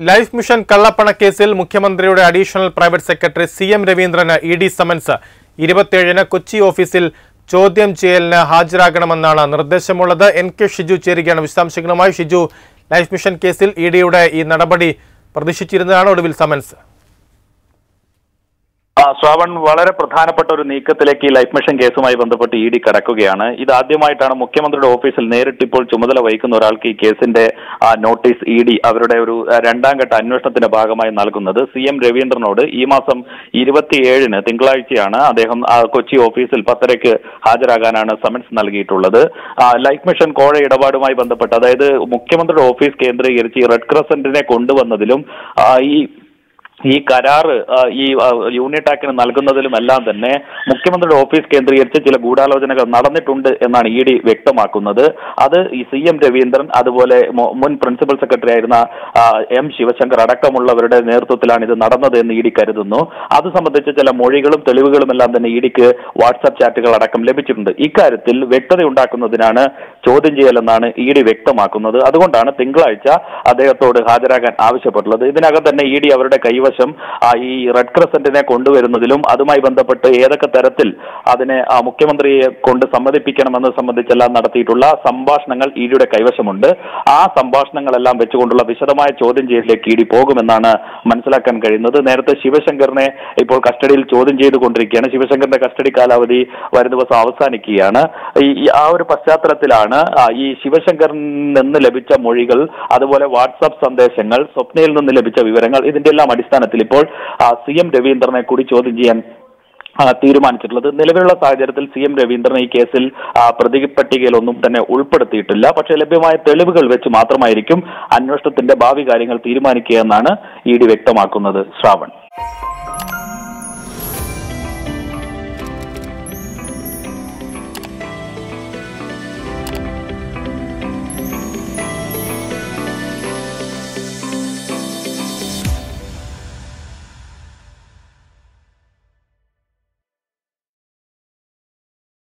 Life mission കള്ളപ്പണക്കേസിൽ മുഖ്യമന്ത്രിയുടെ additional private secretary CM രവീന്ദ്രന് ED സമൻസ് 27-ന് കൊച്ചി ഓഫീസിൽ ചോദ്യം ചെയ്യലിന് ഹാജരാകണമെന്നാണ് നിർദ്ദേശമുള്ളത്. NK ഷിജു ചേരുകയാണ് വിശദാംശങ്ങളുമായി. ഷിജു, ലൈഫ് മിഷൻ കേസിൽ EDയുടെ ഈ നടപടി പ്രതീക്ഷിച്ചിരുന്നതാണ്, ഒടുവിൽ സമൻസ്. ശ്രാവൺ, വളരെ പ്രധാനപ്പെട്ട ഒരു നീക്കത്തിലേക്ക് ലൈഫ് മിഷൻ കേസുമായി ബന്ധപ്പെട്ട് ED കടക്കുകയാണ്. ഇതാദ്യമായിട്ടാണ് മുഖ്യമന്ത്രിയുടെ ഓഫീസിൽ നേരിട്ട് ഇപ്പോൾ ചുമതല വഹിക്കുന്ന ഒരാൾക്ക് ഈ കേസിന്റെ നോട്ടീസ് ED അവരുടെ ഒരു രണ്ടാം ഘട്ട അന്വേഷണത്തിന്റെ ഭാഗമായി നൽകുന്നത്. CM രവീന്ദ്രനോട് ഈ മാസം 27-ന് തിങ്കളാഴ്ചയാണ് അദ്ദേഹം കൊച്ചി ഓഫീസിൽ 10:30-ക്ക് ഹാജരാകാനാണ് സമൻസ് നൽകിയിട്ടുള്ളത്. ലൈഫ് മിഷൻ കോഴ ഇടപാടുമായി ബന്ധപ്പെട്ട്, അതായത് മുഖ്യമന്ത്രിയുടെ ഓഫീസ് കേന്ദ്രീകരിച്ച് ഈ റെഡ് ക്രസന്റിനെ കൊണ്ടുവന്നതിലും ഈ കരാറ് ഈ യൂണിടാക്കിന് നൽകുന്നതിലുമെല്ലാം തന്നെ മുഖ്യമന്ത്രിയുടെ ഓഫീസ് കേന്ദ്രീകരിച്ച് ചില ഗൂഢാലോചനകൾ നടന്നിട്ടുണ്ട് എന്നാണ് ED വ്യക്തമാക്കുന്നത്. അത് ഈ CM രവീന്ദ്രൻ, അതുപോലെ മുൻ പ്രിൻസിപ്പൽ സെക്രട്ടറി ആയിരുന്ന M ശിവശങ്കർ അടക്കമുള്ളവരുടെ നേതൃത്വത്തിലാണ് ഇത് നടന്നത് എന്ന് ED കരുതുന്നു. അത് സംബന്ധിച്ച് ചില മൊഴികളും തെളിവുകളും എല്ലാം തന്നെ EDക്ക് വാട്സാപ്പ് ചാറ്റുകൾ അടക്കം ലഭിച്ചിട്ടുണ്ട്. ഇക്കാര്യത്തിൽ വ്യക്തതയുണ്ടാക്കുന്നതിനാണ് ചോദ്യം ചെയ്യലെന്നാണ് ED വ്യക്തമാക്കുന്നത്. അതുകൊണ്ടാണ് തിങ്കളാഴ്ച അദ്ദേഹത്തോട് ഹാജരാകാൻ ആവശ്യപ്പെട്ടുള്ളത്. ഇതിനകം തന്നെ ED അവരുടെ കൈവശം ഈ റെഡ് ക്രസന്റിനെ കൊണ്ടുവരുന്നതിലും അതുമായി ബന്ധപ്പെട്ട് ഏതൊക്കെ തരത്തിൽ അതിനെ മുഖ്യമന്ത്രിയെ കൊണ്ട് സമ്മതിപ്പിക്കണമെന്നത് സംബന്ധിച്ചെല്ലാം നടത്തിയിട്ടുള്ള സംഭാഷണങ്ങൾ EDയുടെ കൈവശമുണ്ട്. ആ സംഭാഷണങ്ങളെല്ലാം വെച്ചുകൊണ്ടുള്ള വിശദമായ ചോദ്യം ചെയ്യലിലേക്ക് ED പോകുമെന്നാണ് മനസ്സിലാക്കാൻ കഴിയുന്നത്. നേരത്തെ ശിവശങ്കറിനെ ഇപ്പോൾ കസ്റ്റഡിയിൽ ചോദ്യം ചെയ്തുകൊണ്ടിരിക്കുകയാണ്. ശിവശങ്കറിന്റെ കസ്റ്റഡി കാലാവധി വരും ദിവസം അവസാനിക്കുകയാണ്. ആ ഒരു പശ്ചാത്തലത്തിലാണ് ഈ ശിവശങ്കറിൽ നിന്ന് ലഭിച്ച മൊഴികൾ, അതുപോലെ വാട്സാപ്പ് സന്ദേശങ്ങൾ, സ്വപ്നയിൽ നിന്ന് ലഭിച്ച വിവരങ്ങൾ, ഇതിന്റെ എല്ലാം അടിസ്ഥാനത്തിൽ ഇപ്പോൾ CM രവീന്ദ്രനെ കൂടി ചോദ്യം ചെയ്യാൻ തീരുമാനിച്ചിട്ടുള്ളത്. നിലവിലുള്ള സാഹചര്യത്തിൽ CM രവീന്ദ്രൻ ഈ കേസിൽ പ്രതിപട്ടികയിലൊന്നും തന്നെ ഉൾപ്പെടുത്തിയിട്ടില്ല. പക്ഷേ ലഭ്യമായ തെളിവുകൾ വെച്ച് മാത്രമായിരിക്കും അന്വേഷണത്തിന്റെ ഭാവി കാര്യങ്ങൾ തീരുമാനിക്കുക എന്നാണ് ED വ്യക്തമാക്കുന്നത്. ശ്രാവൺ.